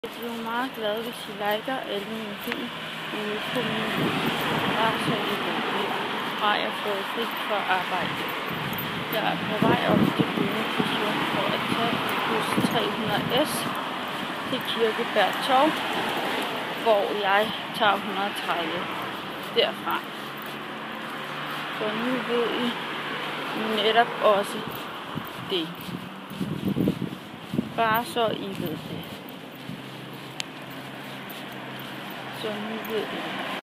Jeg bliver meget glad, hvis I liker alle mine film ude på min YouTube, bare så I ved det. Har jeg fået fri for arbejde. Jeg er på vej op til Bøge Station for at tage bus 300S til Kirkebjerg Torv, hvor jeg tager 130 derfra. Så nu ved I netop også det. Bare så I ved det. Så nu ved I det.